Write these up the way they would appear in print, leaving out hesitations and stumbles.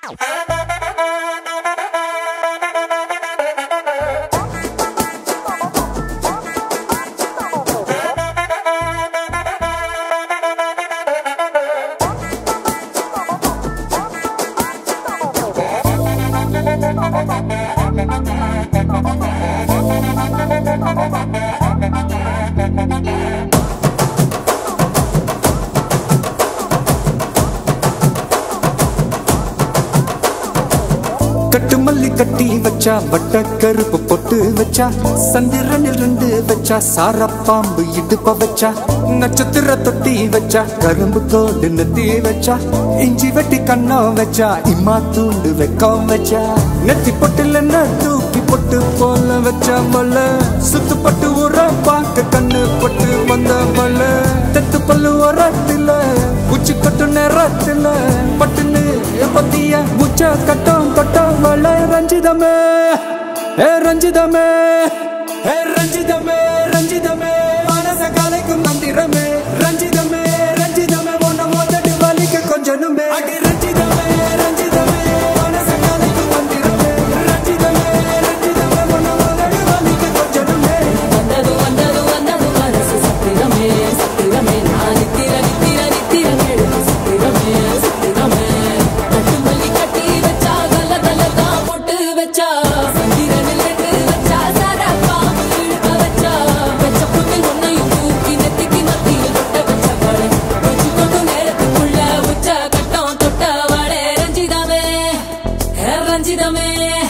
கட்டு மல்லி கட்டி வச்சா வட்ட கருப்பு பொட்டு வச்சா சந்திரனில் இருந்து வச்சா சார பாம்பு இடுப்ப வச்சா நட்சத்திர தொட்டி வச்சா கரும்பு கோடு நெத்தி வச்சா இஞ்சி வெட்டி கண்ணம் வச்சா இம்மா தூண்டு வெக்கம் வச்சா நெத்தி பொட்டுல தூக்கி பொட்டு போல வச்சா மல்ல சுத்து பட்டு உர பாக்க கண்ணு பொட்டு வந்த மல்ல தெத்து பல்லு உரத்துல உச்சி கொட்டு நேரத்துல பட்டுன்னு பத்திய உச்ச கட்டம் கட்டம் வள ரஞ்சிதமே ஏ ரஞ்சிதமே ஏ ரஞ்சிதமே ரஞ்சிதமே மனச கலைக்கும் மந்திரமே ரஞ்சிதமே ரஞ்சிதமே ஒன்ன மோதடி வலிக்க கொஞ்சனுமே அடி ரஞ்சிதமே ரஞ்சிதமே மனச கலைக்கும் மந்திரமே ரஞ்சிதமே ரஞ்சிதமே ஒன்ன மோதடி வலிக்க கொஞ்சனுமே வந்தது வந்தது வந்தது மனசு சத்திரமே சத்திரமே நான் நித்திர நித்திர நித்திர கேடு சத்திரமே சத்திரமே கட்டு மல்லி கட்டி வச்சா கல கல தான் போட்டு வச்சா சந்திரனில் ரெண்டு வச்சா சாரா பாம்பு இழுக்க வச்சா வச்ச புட்டில் ஒன்னையும் தூக்கி நெத்திக்கு மத்தியில் தொட்ட வச்ச வாழை வச்சு கொண்டு நேரத்துக்குள்ள உச்ச கட்டம் தொட்ட வாழை ரஞ்சிதமே ரஞ்சிதமே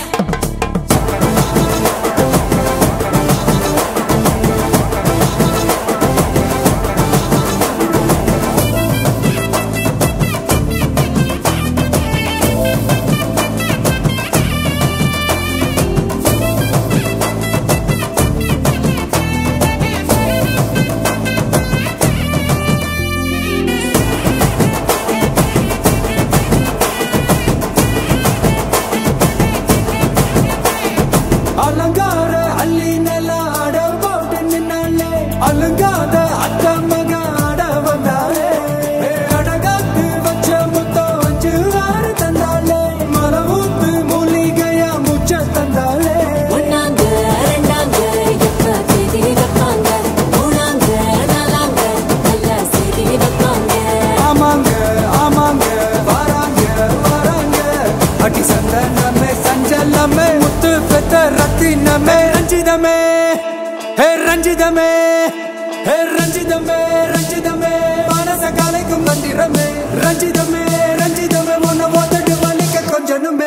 அலங்கார அள்ளி நில ஆட போட்டு நின்னாலே அலங்காத அத்த மக ஆட வந்தாலே அடகாத்து வச்ச முத்தம் வச்சு ஆறு தந்தாலே மரவூத்து மூலிகையா முச்ச தந்தாலே ஒன்னாங்க ரெண்டாங்க எப்ப செய்தி வைப்பாங்க மூணாங்க நாலாங்க நல்ல செய்தி வைப்பாங்க ஆமாங்க ஆமாங்க வராங்க வராங்க அடி சந்தனமே சஞ்சலமே முத்து பெத்த ரத்தினமே ரஞ்சிதமே ஹே ரஞ்சிதமே ஹே ரஞ்சிதமே ரஞ்சிதமே மனச கலைக்கும் மந்திரமே ரஞ்சிதமே ரஞ்சிதமே உன்னை ஓதட்டு வலிக்க கொஞ்சனுமே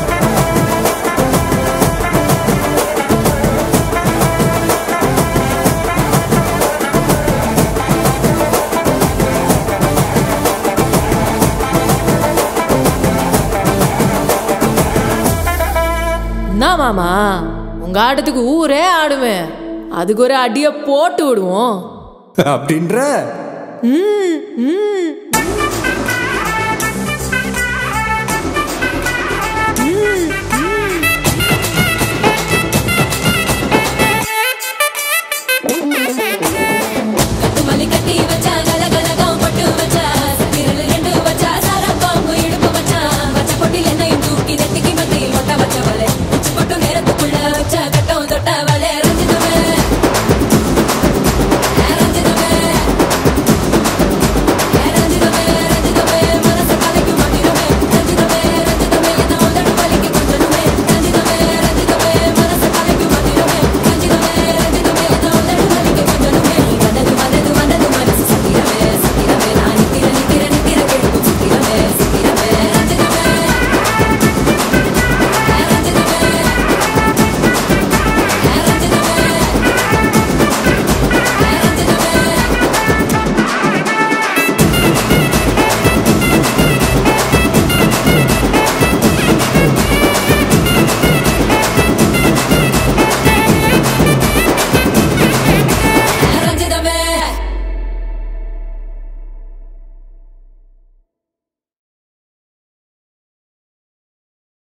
என்ன மாமா உங்க ஆட்டத்துக்கு ஊரே ஆடுவேன் அதுக்கு ஒரு அடிய போட்டு விடுவோம் அப்படின்ற ம் ம்